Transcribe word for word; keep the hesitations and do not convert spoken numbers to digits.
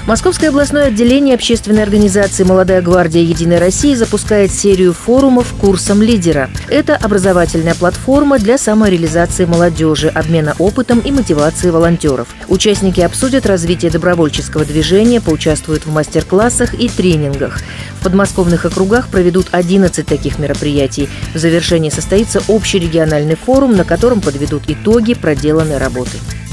Московское областное отделение общественной организации «Молодая гвардия Единой России» запускает серию форумов «Курсом лидера». Это образовательная платформа для самореализации молодежи, обмена опытом и мотивации волонтеров. Участники обсудят развитие добровольческого движения, поучаствуют в мастер-классах и тренингах. В подмосковных округах проведут одиннадцать таких мероприятий. В завершении состоится общий региональный форум, на котором подведут итоги проделанной работы.